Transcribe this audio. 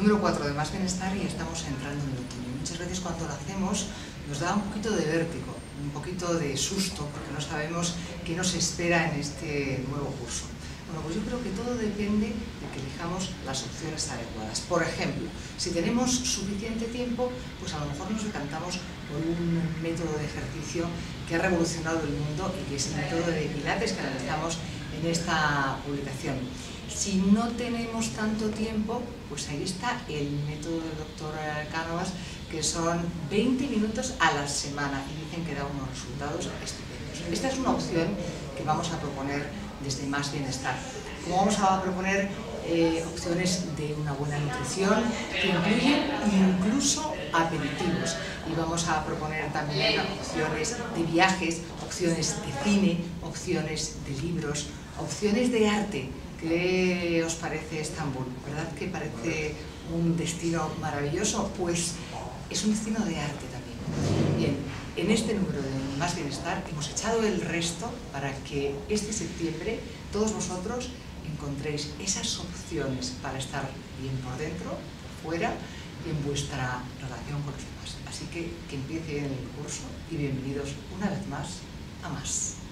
número 4 de Más Bienestar y estamos entrando en el otoño. Muchas veces cuando lo hacemos nos da un poquito de vértigo, un poquito de susto, porque no sabemos qué nos espera en este nuevo curso. Bueno, pues yo creo que todo depende de que elijamos las opciones adecuadas. Por ejemplo, si tenemos suficiente tiempo, pues a lo mejor nos decantamos por un método de ejercicio que ha revolucionado el mundo y que es el método de Pilates que analizamos en esta publicación. Si no tenemos tanto tiempo, pues ahí está el método del doctor Cánovas, que son 20 minutos a la semana y dicen que da unos resultados estupendos. Esta es una opción que vamos a proponer desde Más Bienestar. Como vamos a proponer opciones de una buena nutrición que incluyen incluso aperitivos, y vamos a proponer también opciones de viajes, opciones de cine, opciones de libros, opciones de arte. ¿Qué os parece Estambul? ¿Verdad que parece un destino maravilloso? Pues es un destino de arte también. Bien, en este número de Más Bienestar hemos echado el resto para que este septiembre todos vosotros encontréis esas opciones para estar bien por dentro, por fuera y en vuestra relación con los demás. Así que empiece el curso y bienvenidos una vez más a Más.